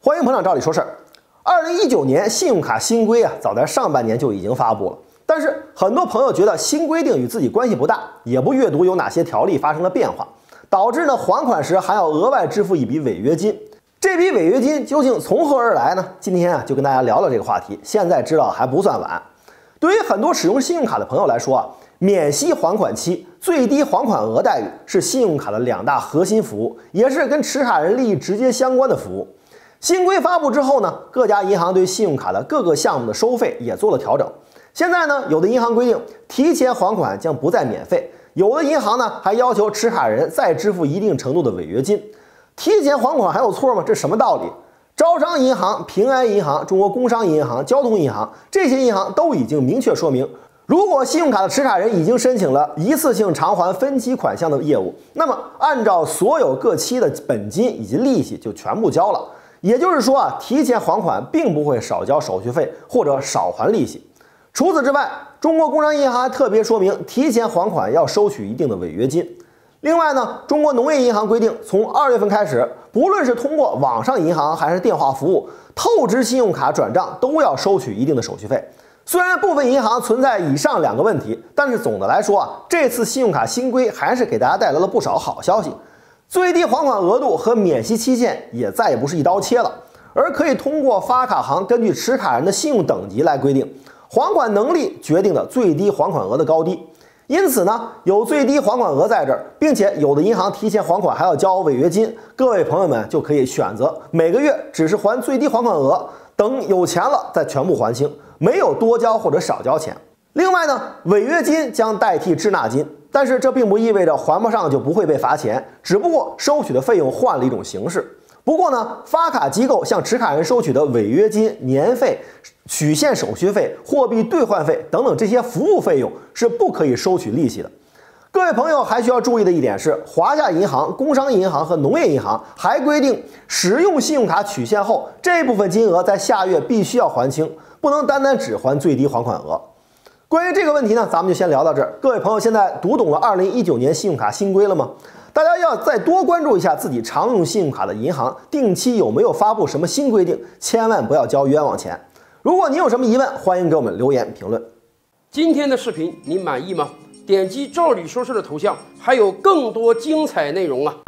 欢迎捧场，照理说事儿。2019年信用卡新规早在上半年就已经发布了，但是很多朋友觉得新规定与自己关系不大，也不阅读有哪些条例发生了变化，导致还款时还要额外支付一笔违约金。这笔违约金究竟从何而来呢？今天就跟大家聊聊这个话题。现在知道还不算晚。对于很多使用信用卡的朋友来说免息还款期、最低还款额待遇是信用卡的2大核心服务，也是跟持卡人利益直接相关的服务。新规发布之后呢，各家银行对信用卡的各个项目的收费也做了调整。现在呢，有的银行规定提前还款将不再免费，有的银行呢还要求持卡人再支付一定程度的违约金。提前还款还有错吗？这什么道理？招商银行、平安银行、中国工商银行、交通银行这些银行都已经明确说明，如果信用卡的持卡人已经申请了一次性偿还分期款项的业务，那么按照所有各期的本金以及利息就全部交了。也就是说提前还款并不会少交手续费或者少还利息。除此之外，中国工商银行还特别说明，提前还款要收取一定的违约金。另外呢，中国农业银行规定，从2月份开始，不论是通过网上银行还是电话服务，透支信用卡转账都要收取一定的手续费。虽然部分银行存在以上2个问题，但是总的来说这次信用卡新规还是给大家带来了不少好消息。最低还款额度和免息期限也再也不是一刀切了，而可以通过发卡行根据持卡人的信用等级来规定，还款能力决定了最低还款额的高低。因此呢，有最低还款额在这儿，并且有的银行提前还款还要交违约金，各位朋友们就可以选择每个月只是还最低还款额，等有钱了再全部还清，没有多交或者少交钱。另外呢，违约金将代替滞纳金，但是这并不意味着还不上就不会被罚钱，只不过收取的费用换了一种形式。不过呢，发卡机构向持卡人收取的违约金、年费、取现手续费、货币兑换费等等这些服务费用是不可以收取利息的。各位朋友还需要注意的一点是，华夏银行、工商银行和农业银行还规定，使用信用卡取现后，这部分金额在下月必须要还清，不能单单只还最低还款额。关于这个问题呢，咱们就先聊到这儿。各位朋友现在读懂了2019年信用卡新规了吗？大家要再多关注一下自己常用信用卡的银行定期有没有发布什么新规定，千万不要交冤枉钱。如果您有什么疑问，欢迎给我们留言评论。 今天的视频你满意吗？点击照理说事的头像，还有更多精彩内容啊！